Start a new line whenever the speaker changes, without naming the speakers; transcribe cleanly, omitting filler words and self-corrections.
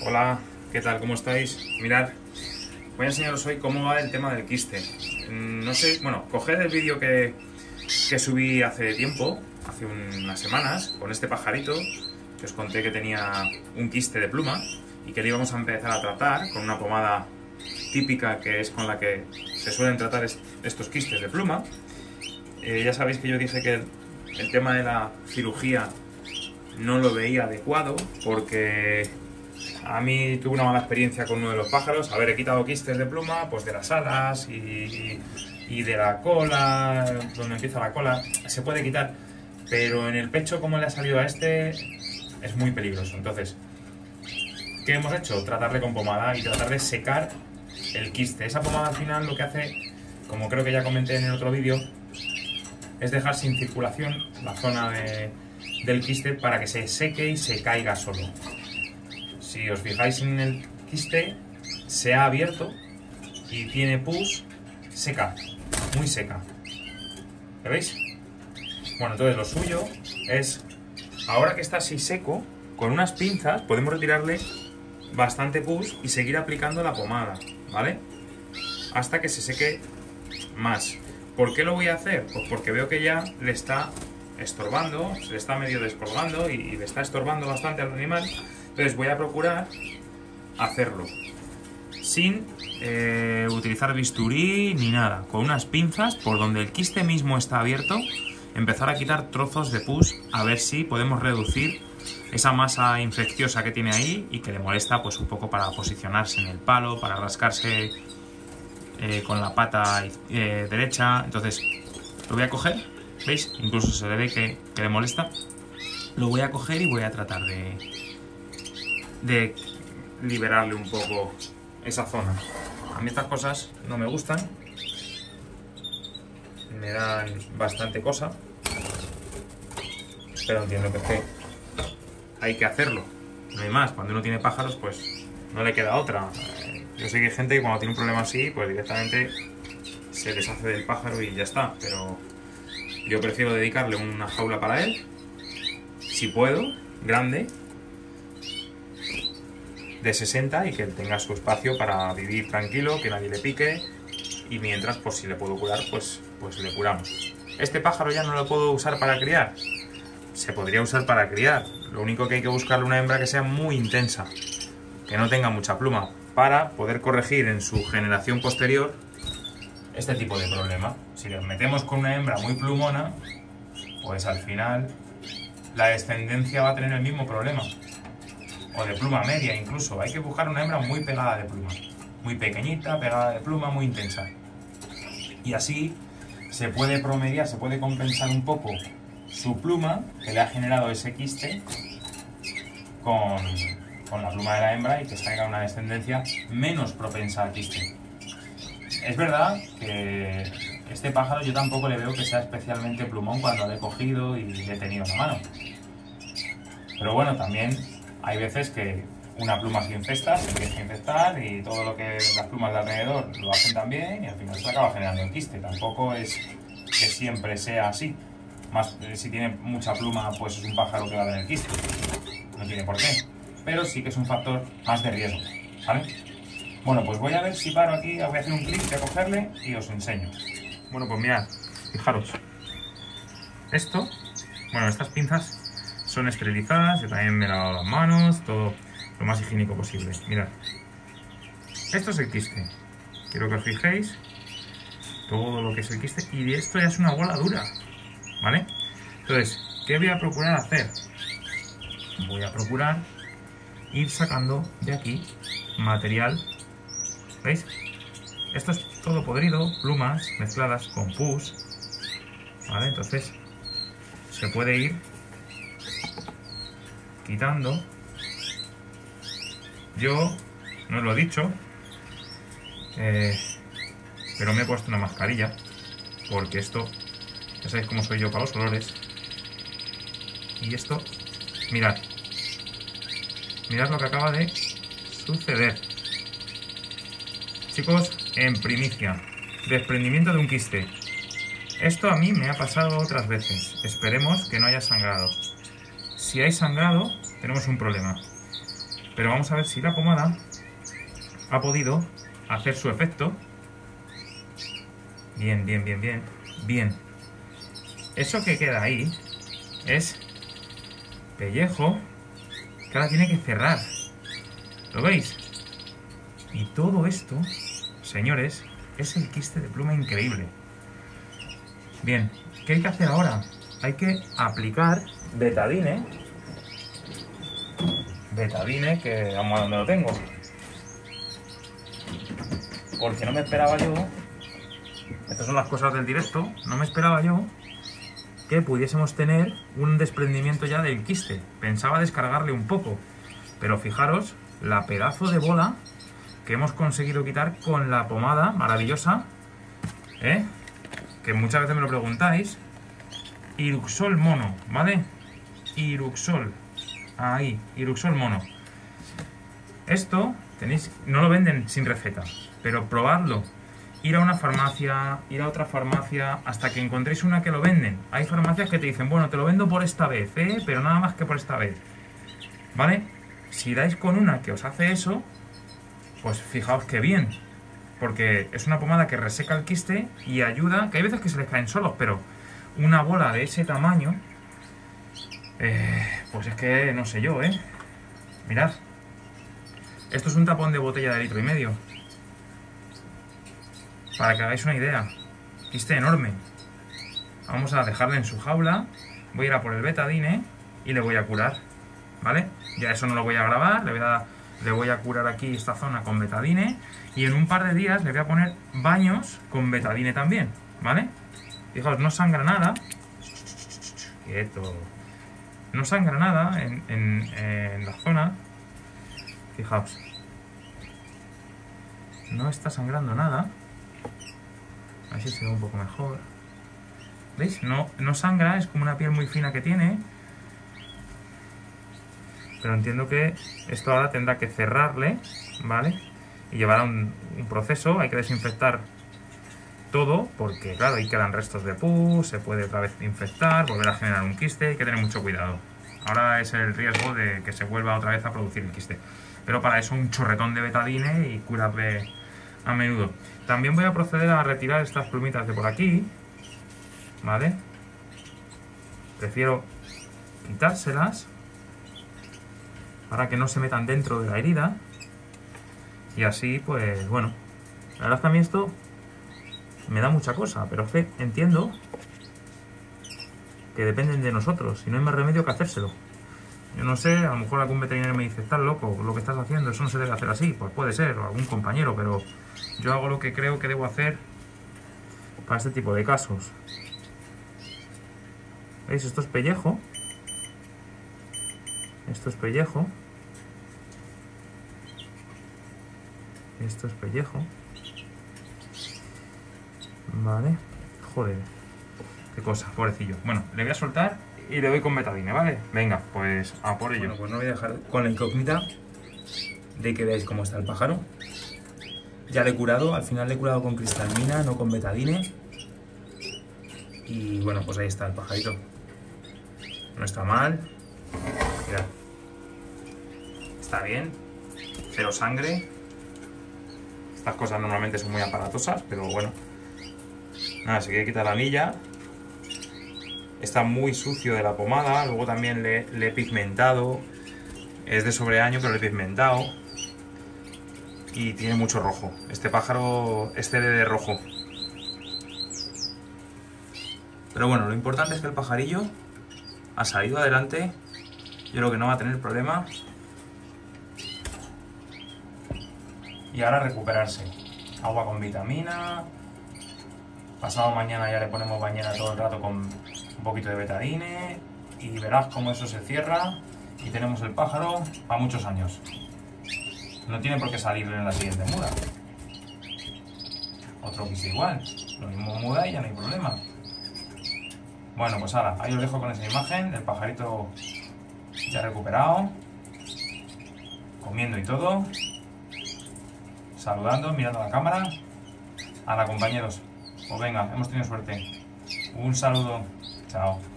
Hola, ¿qué tal? ¿Cómo estáis? Mirad, voy a enseñaros hoy cómo va el tema del quiste. No sé, bueno, coged el vídeo que subí hace tiempo, hace unas semanas, con este pajarito, que os conté que tenía un quiste de pluma y que le íbamos a empezar a tratar con una pomada típica que es con la que se suelen tratar estos quistes de pluma. Ya sabéis que yo dije que el tema de la cirugía no lo veía adecuado porque a mí tuve una mala experiencia con uno de los pájaros. A ver, he quitado quistes de pluma, pues de las alas y de la cola, donde empieza la cola, se puede quitar, pero en el pecho, como le ha salido a este, es muy peligroso. Entonces, ¿qué hemos hecho? Tratarle con pomada y tratar de secar el quiste. Esa pomada al final lo que hace, como creo que ya comenté en el otro vídeo, es dejar sin circulación la zona del quiste para que se seque y se caiga solo. Si os fijáis en el quiste, se ha abierto y tiene pus seca, muy seca. ¿Lo veis? Bueno, entonces lo suyo es, ahora que está así seco, con unas pinzas podemos retirarle bastante pus y seguir aplicando la pomada, ¿vale? Hasta que se seque más. ¿Por qué lo voy a hacer? Pues porque veo que ya le está estorbando, se le está medio descolgando y le está estorbando bastante al animal. Entonces voy a procurar hacerlo sin utilizar bisturí ni nada, con unas pinzas por donde el quiste mismo está abierto, empezar a quitar trozos de pus a ver si podemos reducir esa masa infecciosa que tiene ahí y que le molesta pues un poco para posicionarse en el palo, para rascarse con la pata derecha. Entonces lo voy a coger, ¿veis? Incluso se le ve que le molesta. Lo voy a coger y voy a tratar de liberarle un poco esa zona. A mí estas cosas no me gustan, me dan bastante cosa, pero entiendo que es que hay que hacerlo, no hay más. Cuando uno tiene pájaros pues no le queda otra. Yo sé que hay gente que cuando tiene un problema así pues directamente se deshace del pájaro y ya está, pero yo prefiero dedicarle una jaula para él, si puedo, grande, de 60, y que él tenga su espacio para vivir tranquilo, que nadie le pique, y mientras, pues si le puedo curar, pues le curamos. Este pájaro ya no lo puedo usar para criar. Se podría usar para criar, lo único que hay que buscarle una hembra que sea muy intensa, que no tenga mucha pluma, para poder corregir en su generación posterior este tipo de problema. Si le metemos con una hembra muy plumona, pues al final la descendencia va a tener el mismo problema. O de pluma media incluso. Hay que buscar una hembra muy pegada de pluma. Muy pequeñita, pegada de pluma, muy intensa. Y así se puede promediar, se puede compensar un poco su pluma, que le ha generado ese quiste, con la pluma de la hembra, y que salga una descendencia menos propensa al quiste. Es verdad que este pájaro yo tampoco le veo que sea especialmente plumón cuando lo he cogido y le he tenido en la mano. Pero bueno, también hay veces que una pluma se infesta, se empieza a infectar y todo lo que las plumas de alrededor lo hacen también y al final se acaba generando el quiste. Tampoco es que siempre sea así. Más si tiene mucha pluma, pues es un pájaro que va a tener quiste. No tiene por qué. Pero sí que es un factor más de riesgo, ¿vale? Bueno, pues voy a ver si paro aquí, voy a hacer un clic de cogerle y os enseño. Bueno, pues mirad, fijaros. Esto, bueno, estas pinzas son esterilizadas, yo también me he lavado las manos, todo lo más higiénico posible. Mirad, esto es el quiste, quiero que os fijéis todo lo que es el quiste, y esto ya es una bola dura, ¿vale? Entonces, ¿qué voy a procurar hacer? Voy a procurar ir sacando de aquí material, ¿veis? Esto es todo podrido, plumas mezcladas con pus, ¿vale? Entonces se puede ir quitando. Yo no os lo he dicho, pero me he puesto una mascarilla porque esto, ya sabéis cómo soy yo para los olores. Y esto, mirad lo que acaba de suceder, chicos, en primicia, desprendimiento de un quiste. Esto a mí me ha pasado otras veces, esperemos que no haya sangrado. Si hay sangrado, tenemos un problema. Pero vamos a ver si la pomada ha podido hacer su efecto. Bien, bien, bien, bien. Bien. Eso que queda ahí es pellejo que ahora tiene que cerrar. ¿Lo veis? Y todo esto, señores, es el quiste de pluma increíble. Bien, ¿qué hay que hacer ahora? Hay que aplicar betadine. Betadine, que vamos a donde lo tengo. Porque no me esperaba yo, estas son las cosas del directo, no me esperaba yo que pudiésemos tener un desprendimiento ya del quiste. Pensaba descargarle un poco, pero fijaros la pedazo de bola que hemos conseguido quitar con la pomada maravillosa, que muchas veces me lo preguntáis. Iruxol mono, ¿vale? Iruxol, ahí, Iruxol mono. Esto tenéis, no lo venden sin receta, pero probadlo. Ir a una farmacia, ir a otra farmacia, hasta que encontréis una que lo venden. Hay farmacias que te dicen, bueno, te lo vendo por esta vez, pero nada más que por esta vez, ¿vale? Si dais con una que os hace eso, pues fijaos que bien, porque es una pomada que reseca el quiste y ayuda, que hay veces que se les caen solos, pero una bola de ese tamaño, pues es que no sé yo, mirad, esto es un tapón de botella de 1,5 litros, para que hagáis una idea. Quiste enorme. Vamos a dejarle en su jaula, voy a ir a por el betadine y le voy a curar, ¿vale? Ya eso no lo voy a grabar, le voy a curar aquí esta zona con betadine y en un par de días le voy a poner baños con betadine también, ¿vale? Fijaos, no sangra nada. Quieto. No sangra nada en la zona. Fijaos. No está sangrando nada. A ver si se ve un poco mejor. ¿Veis? No sangra, es como una piel muy fina que tiene. Pero entiendo que esto ahora tendrá que cerrarle, ¿vale? Y llevará un proceso, hay que desinfectar todo, porque claro, ahí quedan restos de pus, se puede otra vez infectar, volver a generar un quiste, hay que tener mucho cuidado. Ahora es el riesgo de que se vuelva otra vez a producir el quiste. Pero para eso un chorretón de betadine y curarle a menudo. También voy a proceder a retirar estas plumitas de por aquí, ¿vale? Prefiero quitárselas para que no se metan dentro de la herida. Y así, pues, bueno. La verdad es que a mí esto me da mucha cosa, pero es que entiendo que dependen de nosotros. Y no hay más remedio que hacérselo. Yo no sé, a lo mejor algún veterinario me dice, estás loco, lo que estás haciendo, eso no se debe hacer así. Pues puede ser, o algún compañero, pero yo hago lo que creo que debo hacer para este tipo de casos. ¿Veis? Esto es pellejo. Esto es pellejo. Esto es pellejo. Vale. Joder. Qué cosa, pobrecillo. Bueno, le voy a soltar y le doy con betadine, ¿vale? Venga, pues a por ello.
Bueno, pues no voy a dejar con la incógnita de que veáis cómo está el pájaro. Ya le he curado, al final le he curado con cristalmina, no con betadine. Y bueno, pues ahí está el pajarito. No está mal. Mirad. Está bien. Cero sangre. Estas cosas normalmente son muy aparatosas, pero bueno. Nada, se quiere quitar la anilla. Está muy sucio de la pomada. Luego también le he pigmentado. Es de sobreaño, pero le he pigmentado. Y tiene mucho rojo. Este pájaro es de rojo. Pero bueno, lo importante es que el pajarillo ha salido adelante. Yo creo que no va a tener problema. Y ahora recuperarse. Agua con vitamina. Pasado mañana ya le ponemos bañera todo el rato con un poquito de betadine. Y verás cómo eso se cierra. Y tenemos el pájaro a muchos años. No tiene por qué salir en la siguiente muda. Otro quise igual. Lo mismo muda y ya no hay problema. Bueno, pues ahora, ahí os dejo con esa imagen del pajarito ya recuperado. Comiendo y todo. Saludando, mirando a la cámara. Hala, compañeros. Pues venga, hemos tenido suerte. Un saludo. Chao.